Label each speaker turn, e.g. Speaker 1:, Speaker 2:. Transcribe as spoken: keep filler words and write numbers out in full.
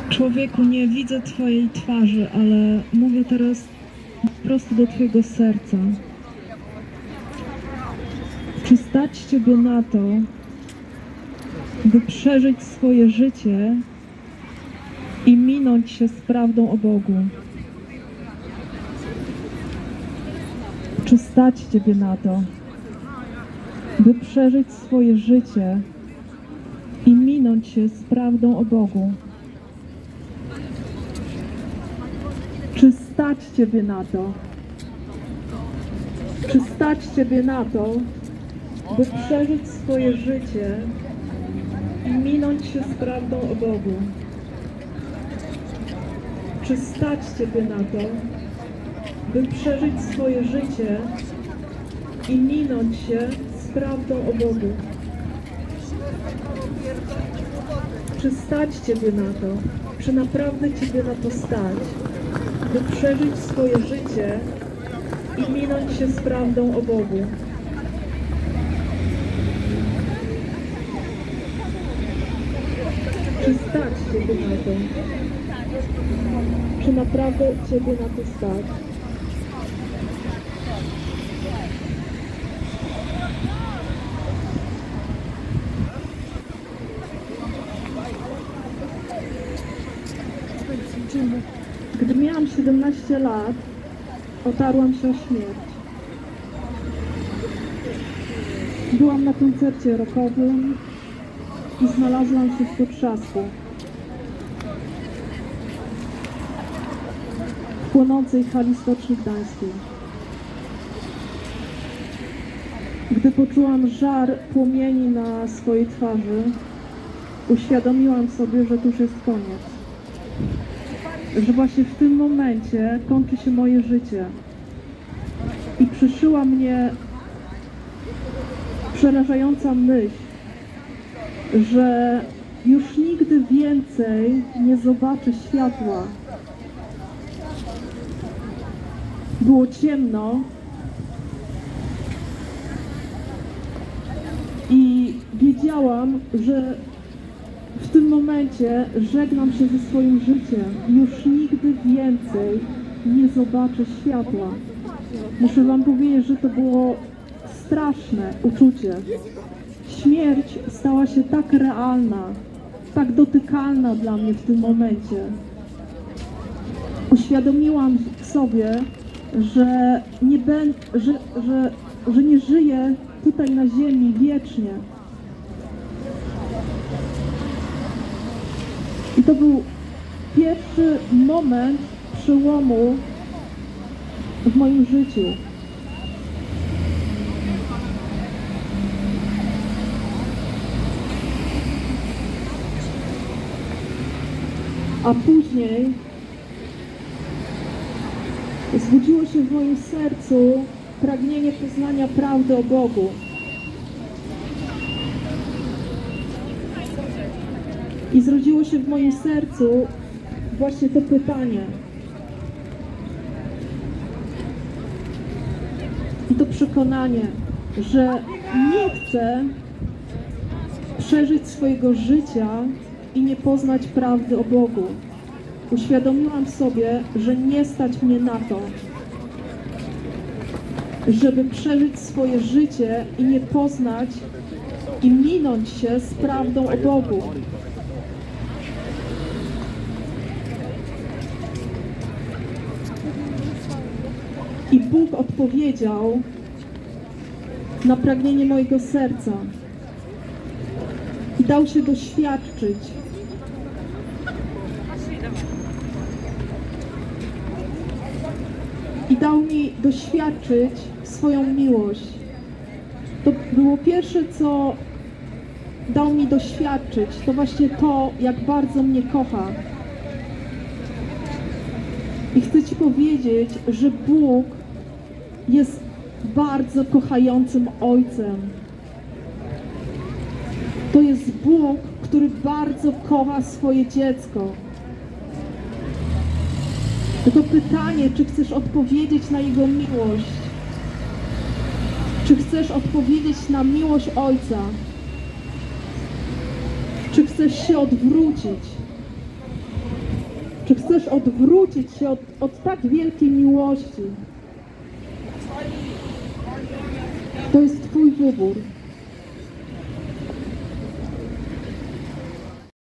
Speaker 1: Człowieku, nie widzę Twojej twarzy, ale mówię teraz prosto do Twojego serca. Czy stać Ciebie na to, by przeżyć swoje życie i minąć się z prawdą o Bogu? Czy stać Ciebie na to, by przeżyć swoje życie i minąć się z prawdą o Bogu? Czy stać Ciebie na to? Czy stać Ciebie na to, by przeżyć swoje życie i minąć się z prawdą o Bogu? Czy stać Ciebie na to, by przeżyć swoje życie i minąć się z prawdą o Bogu? Czy stać Ciebie na to? Czy naprawdę Ciebie na to stać, by przeżyć swoje życie i minąć się z prawdą o Bogu? Czy stać Ciebie na to? Czy naprawdę Ciebie na to stać? Gdy miałam siedemnaście lat, otarłam się o śmierć. Byłam na koncercie rockowym i znalazłam się w potrzasku. W płonącej hali Stoczni Gdańskiej. Gdy poczułam żar płomieni na swojej twarzy, uświadomiłam sobie, że to już jest koniec. Że właśnie w tym momencie kończy się moje życie. I przyszyła mnie przerażająca myśl, że już nigdy więcej nie zobaczę światła. Było ciemno i wiedziałam, że w tym momencie żegnam się ze swoim życiem i już nigdy więcej nie zobaczę światła. Muszę Wam powiedzieć, że to było straszne uczucie. Śmierć stała się tak realna, tak dotykalna dla mnie w tym momencie. Uświadomiłam sobie, że nie, ben, że, że, że nie żyję tutaj na ziemi wiecznie. I to był pierwszy moment przełomu w moim życiu. A później zbudziło się w moim sercu pragnienie poznania prawdy o Bogu. I zrodziło się w moim sercu właśnie to pytanie. I to przekonanie, że nie chcę przeżyć swojego życia i nie poznać prawdy o Bogu. Uświadomiłam sobie, że nie stać mnie na to, żeby przeżyć swoje życie i nie poznać i minąć się z prawdą o Bogu. I Bóg odpowiedział na pragnienie mojego serca i dał się doświadczyć. I dał mi doświadczyć swoją miłość. To było pierwsze, co dał mi doświadczyć, to właśnie to, jak bardzo mnie kocha. I chcę Ci powiedzieć, że Bóg jest bardzo kochającym Ojcem. To jest Bóg, który bardzo kocha swoje dziecko. To pytanie, czy chcesz odpowiedzieć na Jego miłość? Czy chcesz odpowiedzieć na miłość Ojca? Czy chcesz się odwrócić? Czy chcesz odwrócić się od, od tak wielkiej miłości? To jest Twój wybór.